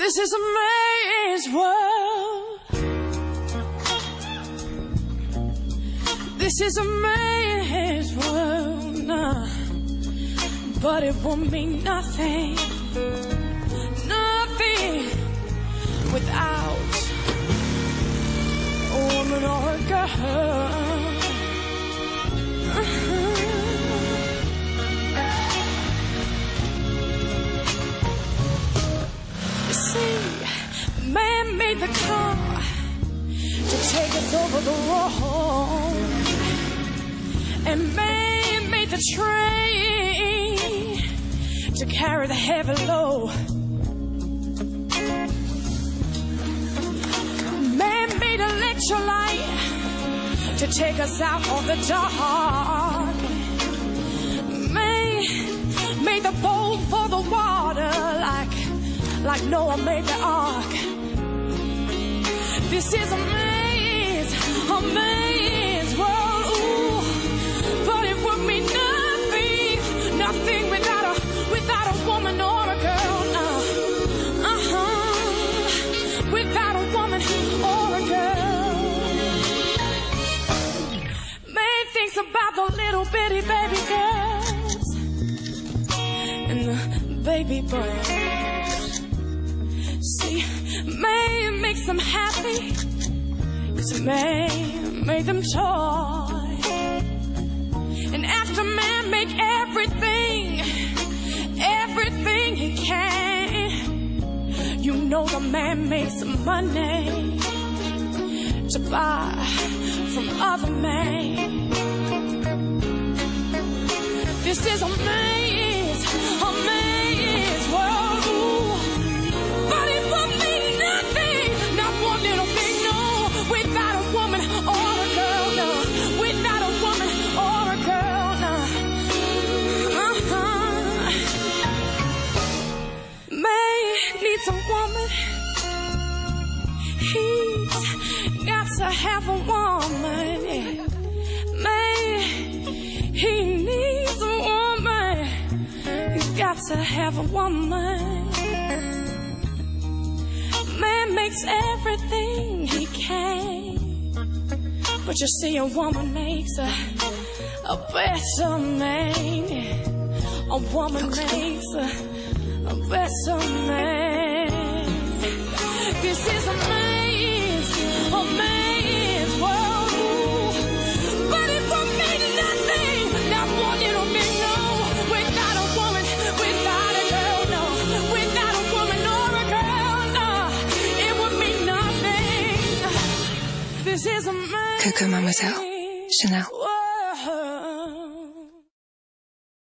This is a man's world. This is a man's world, nah. But it won't mean nothing, nothing without a woman or a girl. You see, man made the car to take us over the road, and man made the train to carry the heavy load. Man made electrolyte to take us out of the dark. Man made the boat for the water like Noah made the ark. This is a man's world, ooh, but it would mean nothing without a woman or a girl, without a woman or a girl. Man thinks about the little bitty baby girls and the baby boys. See, man makes them happy, 'cause man made them toy. And after man make everything he can, you know the man makes some money to buy from other men. This is a man's world, ooh, but it won't mean nothing, not one little thing, no, without a woman or a girl, no, without a woman or a girl, no. Man needs a woman, he's got to have a woman, yeah. Man, he needs a woman, he's got to have a woman. Man makes everything he can, but you see, a woman makes a better man. A woman makes a better man. This is a man's world, ooh, but it won't mean nothing, not one little bit, no, without a woman, without a girl, no, without a woman or a girl, no, it would mean nothing. This is a man's Coco Mademoiselle, Chanel. world.